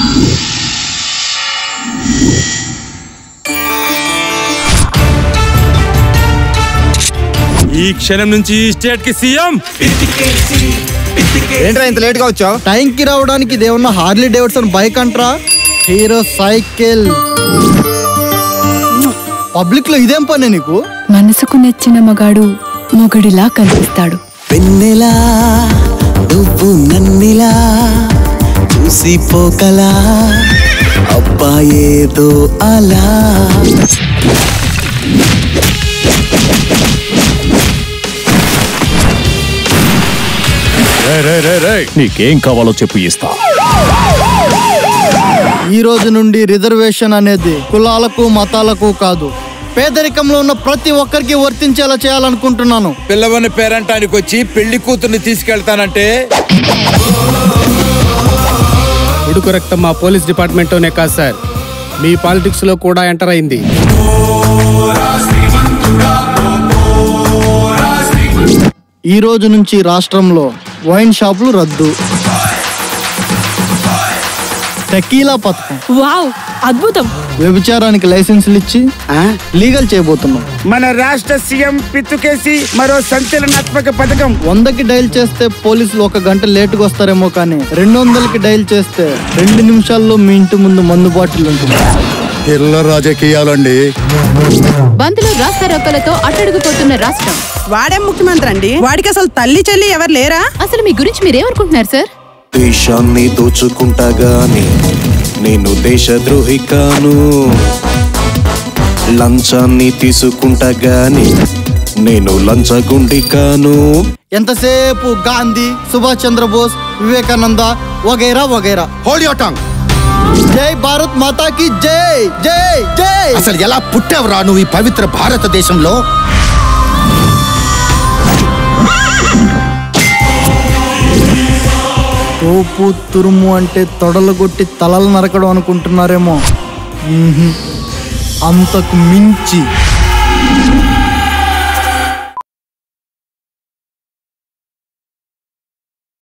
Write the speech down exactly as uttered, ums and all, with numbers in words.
ఈ క్షణం నుంచి స్టేట్ కి సీఎం. ఏంట్రా ఇంత లేట్ గా వచ్చావు? టైం కి రావడానికి ఇదేమన్నా హార్లీ డేవిడ్సన్ బైక్ అంట్రా, హీరో సైకిల్. పబ్లిక్ లో ఇదేం పని నీకు? మనసుకు నచ్చిన మగాడు మొగడిలా కనిపిస్తాడు. పెన్నెలా నువ్వు నన్నిలా చూసిపోకలా అబ్బాయేదో అలా. నీకేం కావాలో చెప్పు, ఇస్తా. ఈ రోజు నుండి రిజర్వేషన్ అనేది కులాలకు మతాలకు కాదు, పేదరికంలో ఉన్న ప్రతి ఒక్కరికి వర్తించేలా చేయాలనుకుంటున్నాను. పిల్లవని పేరంటానికి వచ్చి పెళ్లి కూతుర్ని తీసుకెళ్తానంటే ఉడుకు రక్తం మా పోలీస్ డిపార్ట్మెంట్లోనే కాదు సార్, మీ పాలిటిక్స్ లో కూడా ఎంటర్ అయింది. ఈ రోజు నుంచి రాష్ట్రంలో వైన్ షాపులు రద్దు, టెకీలా పథకం, వావ్ అద్భుతం, వ్యభిచారానికి లైసెన్సులు ఇచ్చి లీగల్ చేయబోతున్నాం. మన రాష్ట్ర సీఎం పిత్తుకేసి మరో సంచలనాత్మక పథకం. వందకి డైల్ చేస్తే పోలీసులు ఒక గంట లేటుగా వస్తారేమో, కానీ రెండు వందలకి డైల్ చేస్తే రెండు నిమిషాల్లో మీ ఇంటి ముందు మందు బాటిల్ ఉంటుంది. పిల్ల రాజకీయాలండి. బంధులు రాస్తారోకలతో అట్టడుగుపోతున్న రాష్ట్రం. వాడేం ముఖ్యమంత్రి అండి? వాడికి అసలు తల్లి చెల్లి ఎవరు లేరా? అసలు మీ గురించి మీరేమనుకుంటున్నారు సార్? దేశాన్ని దోచుకుంటా గాని నేను దేశద్రోహి కాను, లంచాన్ని తీసుకుంటా గాని నేను లంచగుండి కాను. ఎంతసేపు గాంధీ, సుభాష్ చంద్రబోస్, వివేకానంద వగైరా వగైరా. Hold your tongue. జై భారత్ మాతాకి జై జై జై. అసలు ఎలా పుట్టావురా నువ్వు ఈ పవిత్ర భారతదేశంలో? తోపు తురుము అంటే తొడలు కొట్టి తలలు నరకడం అనుకుంటున్నారేమో, అంతకు మించి